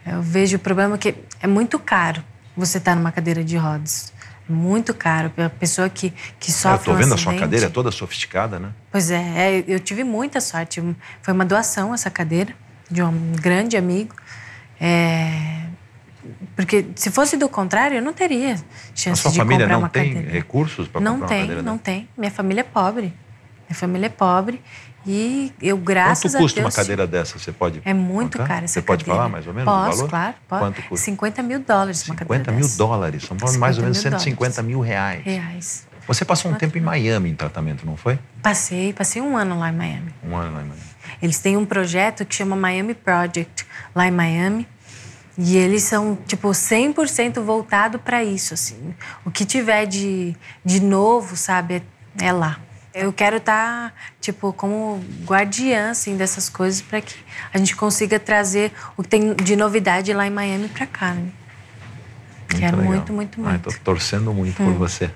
Eu vejo o problema que é muito caro você estar numa cadeira de rodas. É muito caro. A pessoa que sofre Eu tô vendo acidente, a sua cadeira, é toda sofisticada, né? Pois é, eu tive muita sorte. Foi uma doação essa cadeira, de um grande amigo. Porque se fosse do contrário, eu não teria chance de comprar uma cadeira. A sua família não tem recursos para comprar uma cadeira dessa? Não tem. Minha família é pobre. Minha família é pobre e eu, graças a Deus... Quanto custa uma cadeira dessa? Você pode É muito cara essa cadeira. Você pode falar mais ou menos o valor? Posso, claro. Pode. Quanto custa? $50 mil uma cadeira dessa. $50 mil? São mais ou menos 150 mil reais. Você passou um tempo em Miami em tratamento, não foi? Passei 1 ano lá em Miami. 1 ano lá em Miami. Eles têm um projeto que chama Miami Project, lá em Miami. E eles são, tipo, 100% voltado para isso, assim. O que tiver de novo, sabe, é lá. Eu quero estar, tipo, como guardiã, assim, dessas coisas para que a gente consiga trazer o que tem de novidade lá em Miami para cá, né? Quero muito, muito, muito. Tô torcendo muito por você.